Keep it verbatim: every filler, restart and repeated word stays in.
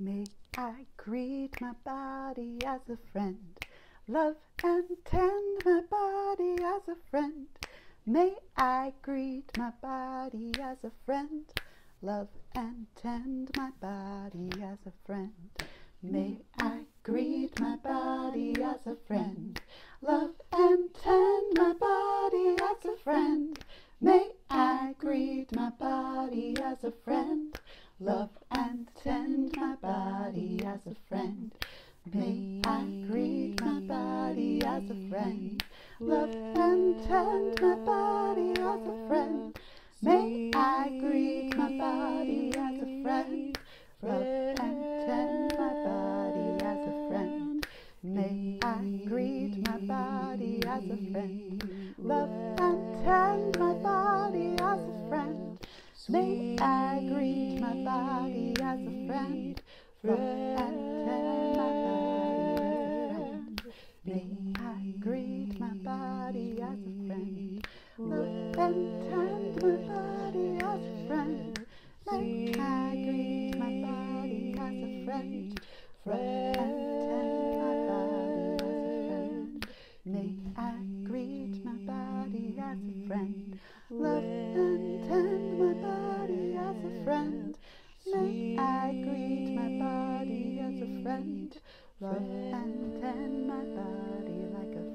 May I greet my body as a friend, love and tend my body as a friend. May I greet my body as a friend, love and tend my body as a friend. May I greet my body as a friend, love and tend my body as a friend. May I greet my body as a friend, love and tend my body as a friend. May I greet my body as a friend, love and tend my body as a friend. May I greet my body as a friend, love and tend my body as a friend. May I greet my body as a friend, love and tend my body as a friend. May I greet my body as a friend, love and tend my body as a friend. May I greet my body as a friend, love and tend my body as a friend. May I greet my body as a friend, love and tend my body as a friend. May I greet my body as a friend, love and tend my body as a friend. May I greet my body as a friend, love and tend my body like a